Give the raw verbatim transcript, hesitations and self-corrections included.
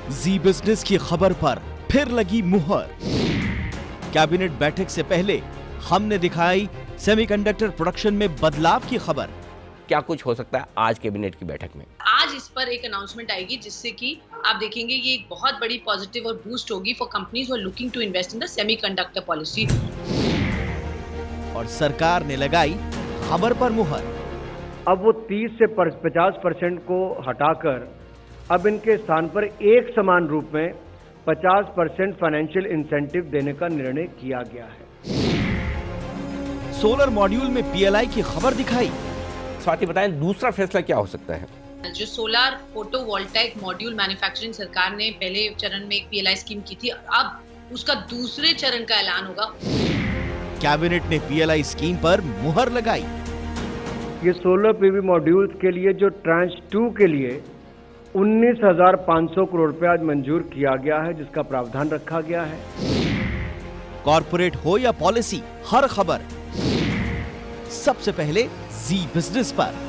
जी business की खबर पर फिर लगी मुहर। कैबिनेट बैठक से पहले हमने दिखाई सेमीकंडक्टर प्रोडक्शन में बदलाव की खबर। क्या कुछ हो सकता है आज कैबिनेट की बैठक में? आज इस पर एक अनाउंसमेंट आएगी जिससे कि आप देखेंगे ये एक बहुत बड़ी पॉजिटिव और बूस्ट होगी for companies who are looking to invest in the semiconductor policy. और सरकार ने लगाई खबर पर मुहर। अब वो तीस से पचास परसेंट को हटाकर अब इनके स्थान पर एक समान रूप में पचास परसेंट फाइनेंशियल इंसेंटिव देने का निर्णय किया गया है। सोलर मॉड्यूल में पीएलआई की खबर दिखाई। स्वाति बताएं दूसरा फैसला क्या हो सकता है? जो सोलर फोटोवोल्टाइक मॉड्यूल मैन्युफैक्चरिंग सरकार ने पहले चरण में एक पीएलआई स्कीम की थी, अब उसका दूसरे चरण का ऐलान होगा। कैबिनेट ने पीएलआई स्कीम पर मुहर लगाई। ये सोलर पीवी मॉड्यूल्स के लिए जो ट्रांच टू के लिए उन्नीस हजार पाँच सौ करोड़ रुपए आज मंजूर किया गया है, जिसका प्रावधान रखा गया है। कॉर्पोरेट हो या पॉलिसी, हर खबर सबसे पहले जी बिजनेस पर।